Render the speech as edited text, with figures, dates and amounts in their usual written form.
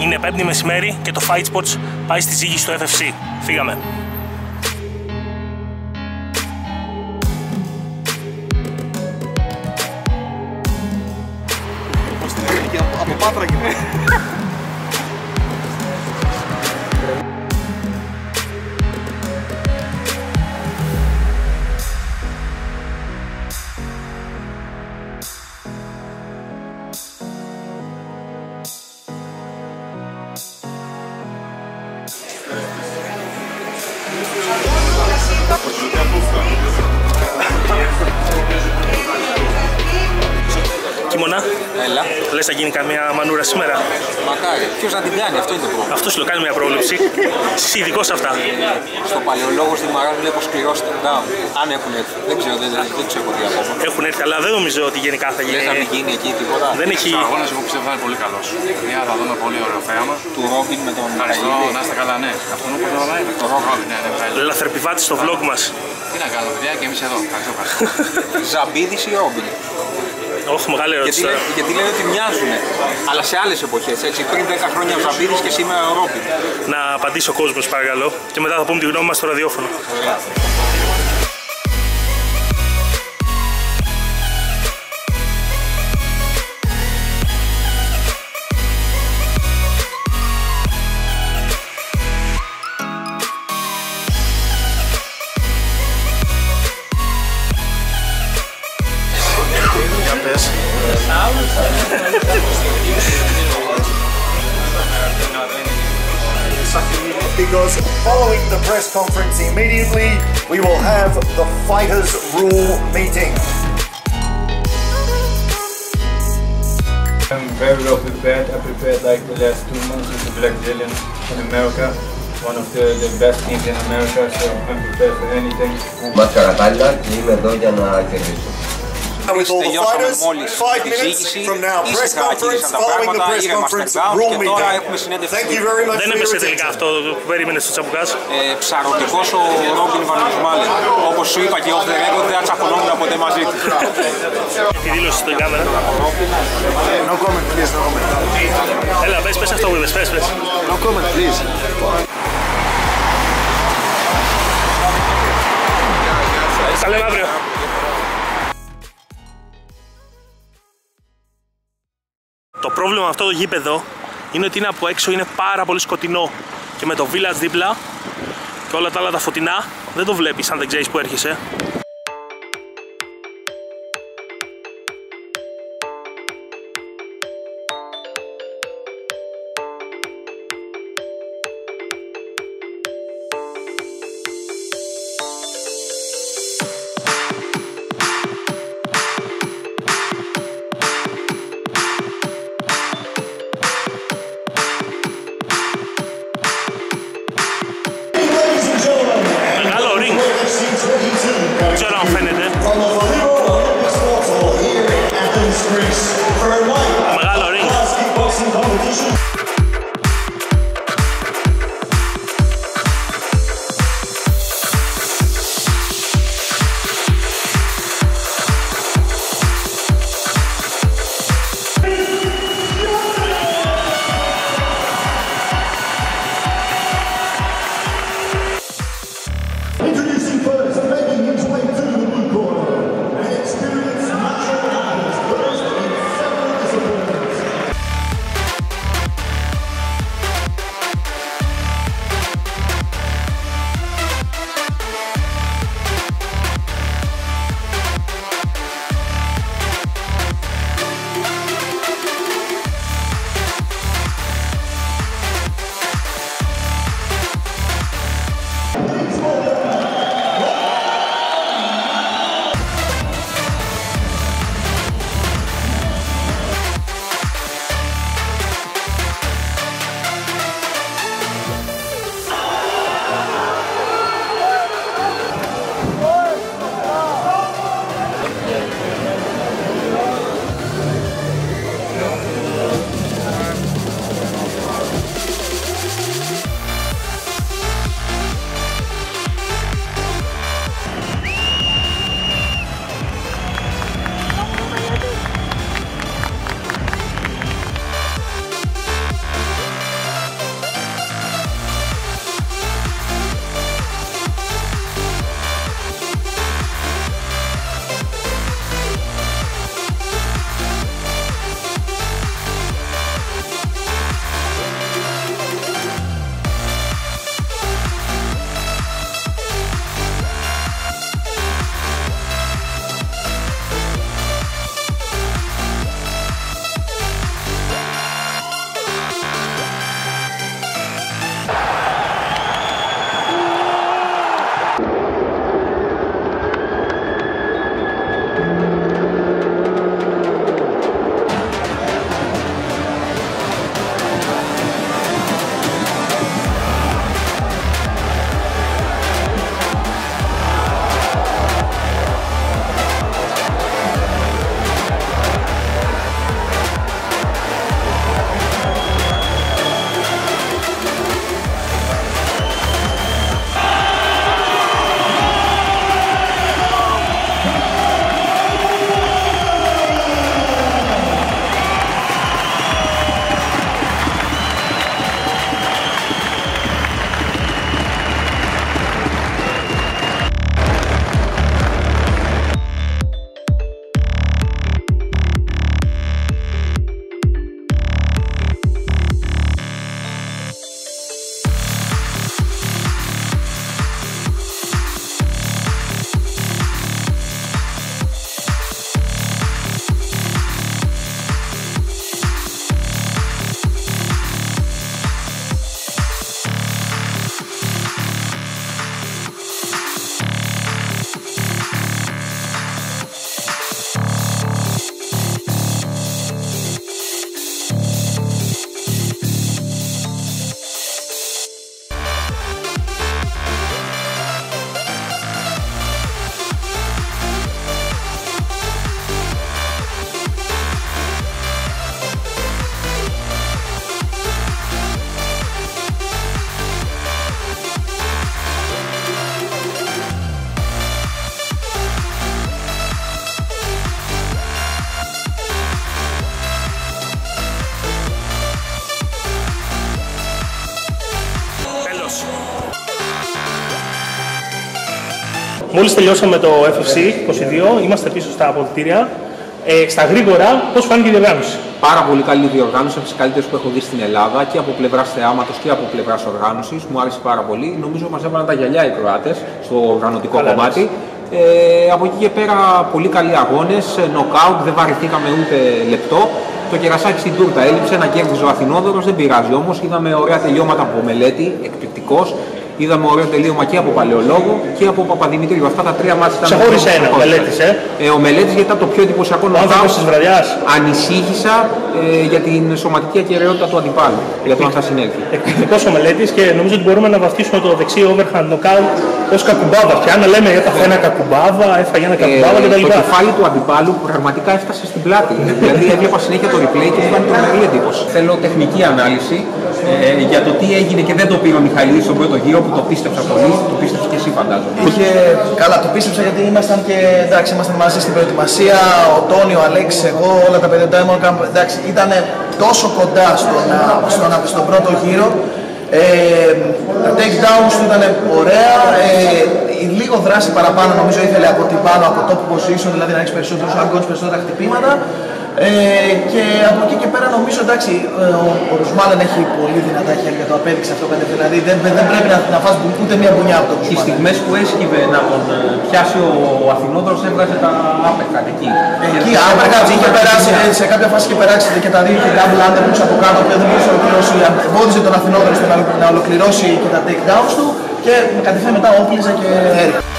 Είναι 5η μεσημέρι και το Fight Sports πάει στη ζύγη στο FFC. Φύγαμε. Από Πάτρα και Κίμωνα. Έλα. Λες θα γίνει καμία μανούρα σήμερα? Μακάρι. Ποιος να την κάνει, αυτό είναι το πρόβλημα. Αυτό σου το κάνει μια πρόβλεψη. Εσύ ειδικός σε αυτά. Στο παλαιολόγο στη Μαρά βλέπω σκληρό stand-down. Αν έχουν έρθει. Δεν ξέρω, δεν ξέρω τι ακόμα. Έχουν έρθει, αλλά δεν νομίζω ότι γενικά θα γίνει. Δεν θα μην γίνει εκεί τίποτα. Δεν έχει. Ο αγώνας εγώ πιστεύω θα είναι πολύ καλός. Θα δούμε πολύ ωραίο θέαμα. Του Ρόμπιν με τον Ευχαριστώ, να είστε καλά, ναι. Αυτό είναι που θα είναι. Το Ρόμπιν, ναι. Λαθρεπιβάτη στο vlog μας. Τι να κάνουμε, παιδιά, και εμείς εδώ. Ευχαριστώ. Ζαμπίδης ή Ρόμπιν? Όχι, μεγάλη ερώτηση τώρα. Γιατί λένε ότι μοιάζουν, αλλά σε άλλες εποχές. Έτσι, πριν 10 χρόνια ο Ζαμπίδης και σήμερα ο Ρόμπιν. Να απαντήσει ο κόσμος, παρακαλώ, και μετά θα πούμε τη γνώμη μας στο ραδιόφωνο. Because following the press conference immediately, we will have the Fighters Rule meeting. I'm very well prepared. I prepared like the last 2 months with the Black Zillion in America. One of the best teams in America, so I'm prepared for anything. Μάτσα κατάλληλα και είμαι εδώ για να κερδίσω. With all the fighters, 5 minutes from now, press conference, following the press conference, rule meeting. Thank you very much. Δεν έπεσε τελικά αυτό που περίμενες στο Τσαμπουκάς. Ψαρωτικός ο Ρόμπιν Βανουσμάλε. Όπως σου είπα και off the record, δεν τσακωνόμουν ποτέ μαζί του. Τη δήλωση στην κάμερα. No comment, please, no comment. Έλα, πες αυτό που είπες, πες. No comment, please. Τα λέμε αύριο. Το πρόβλημα με αυτό το γήπεδο είναι ότι είναι από έξω, είναι πάρα πολύ σκοτεινό και με το village δίπλα και όλα τα άλλα τα φωτεινά δεν το βλέπεις αν δεν ξέρεις που έρχεσαι. Μεγάλο ring. Μόλις τελειώσαμε το FFC 22, είμαστε πίσω στα αποδυτήρια. Στα γρήγορα, πώς φάνηκε η διοργάνωση? Πάρα πολύ καλή διοργάνωση, από τις καλύτερες που έχω δει στην Ελλάδα και από πλευράς θεάματος και από πλευράς οργάνωσης. Μου άρεσε πάρα πολύ. Νομίζω μας έβαλαν τα γυαλιά οι Κροάτες στο οργανωτικό κομμάτι. Από εκεί και πέρα πολύ καλοί αγώνες, νοκάουτ, δεν βαρεθήκαμε ούτε λεπτό. Το κερασάκι στην τούρτα έλειψε, να κέρδιζε ο Αθηνόδωρος, δεν πειράζει όμως. Είδαμε ωραία τελειώματα από Μελέτη, εκπληκτικός. Είδαμε ωραίο τελείωμα και από Παλαιολόγο και από Παπαδημητρίου. Αυτά τα τρία μάτια ήταν. Ξεχώρισε ένα ο Μελέτης, ο Μελέτης γιατί ήταν το πιο εντυπωσιακό νοκάουτ της βραδιάς. Ανησύχησα για την σωματική ακεραιότητα του αντιπάλου, για το αν θα συνέλθει. Εκπληκτικός ο Μελέτης και νομίζω ότι μπορούμε να βαφτίσουμε το δεξί overhand knockout ως κακουμπάβα. Πια να λέμε έπαθε ένα κακουμπάβα, έφαγε ένα κακουμπάβα κτλ. Το κεφάλι του αντιπάλου πραγματικά έφτασε στην πλάτη. Δηλαδή έβλεπα συνέχεια το replay και μου έκανε τρομερή εντύπωση. Θέλω τεχνική ανάλυση για το τι έγινε και δεν το πήρε ο Μιχαηλίδης στον πρώτο γύρο που το πίστεψα πολύ, το πίστεψε και εσύ φαντάζομαι. Καλά, το πίστεψα γιατί ήμασταν μαζί στην προετοιμασία, ο Τόνι, ο Αλέξης, εγώ, όλα τα παιδιά του Diamond Camp, εντάξει, ήταν τόσο κοντά στον πρώτο γύρο. Τα takedowns του ήταν ωραία, λίγο δράση παραπάνω νομίζω ήθελε από την πάνω, από top position, δηλαδή να έχεις περισσότερους αγκώνες, περισσότερα χτυπήματα. Και από εκεί και πέρα νομίζω εντάξει, ο Ρουσμάλεν έχει πολύ δυνατά χέρια, το απέδειξε αυτό πέντε, δηλαδή δεν πρέπει να φας ούτε μία μπουνιά από τον Ρουσμάλεν. Οι στιγμές που έσκυβε να τον πιάσει ο Αθηνόδωρος έβγαζε τα uppercut εκεί. Εκεί uppercut είχε περάσει, σε κάποια φάση είχε περάσει και τα δύο και double underhooks από κάτω και δεν μπορούσε να ολοκληρώσει, εμπόδιζε τον Αθηνόδωρο να ολοκληρώσει και τα takedowns του και κατευθείαν μετά όπλιζε και έριξε.